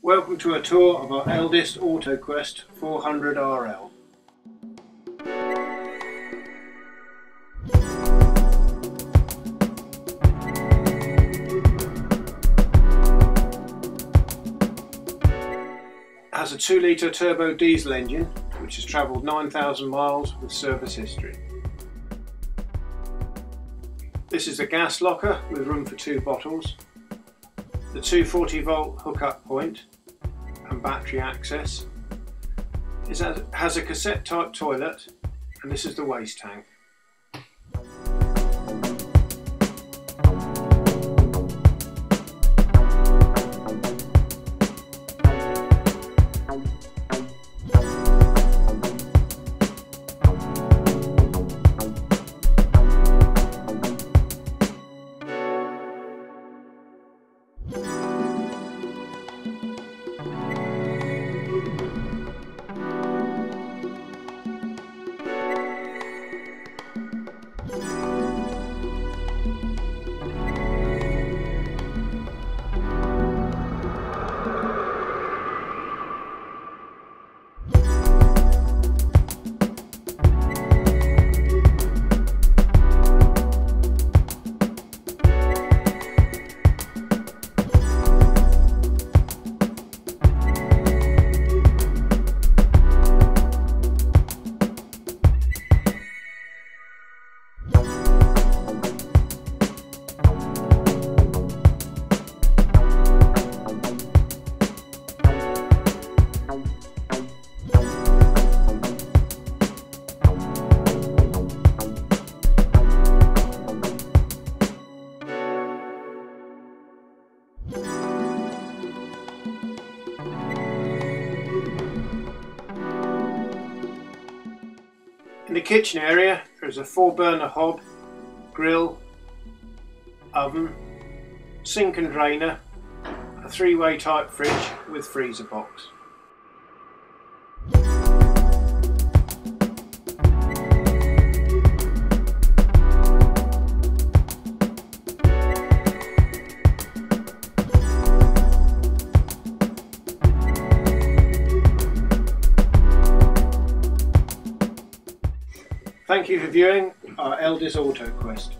Welcome to a tour of our eldest AutoQuest 400RL. It has a 2-litre turbo diesel engine which has travelled 9,000 miles with service history. This is a gas locker with room for 2 bottles, the 240-volt hookup point and battery access. It has a cassette type toilet, and this is the waste tank. In the kitchen area there is a 4-burner hob, grill, oven, sink and drainer, a 3-way type fridge with freezer box. Thank you for viewing our eldest AutoQuest.